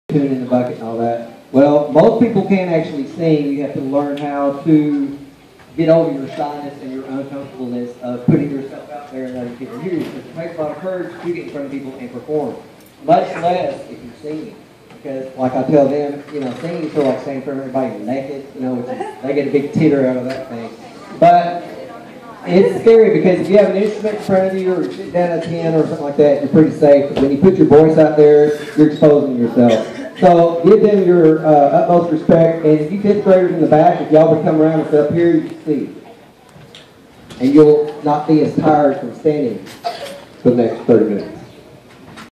tune in the bucket and all that. Well, most people can't actually sing. You have to learn how to get over your shyness and your uncomfortableness of putting yourself out there and letting people hear you. Because it takes a lot of courage to get in front of people and perform. Much less if you're singing. Because, like I tell them, you know, singing you feel like saying in front of everybody naked, you know, which is, they get a big titter out of that thing. But it's scary because if you have an instrument in front of you or sit down at 10 or something like that, you're pretty safe. But when you put your voice out there, you're exposing yourself. So give them your utmost respect. And if you fifth graders in the back, if y'all would come around and sit up here, you can see. And you'll not be as tired from standing for the next 30 minutes.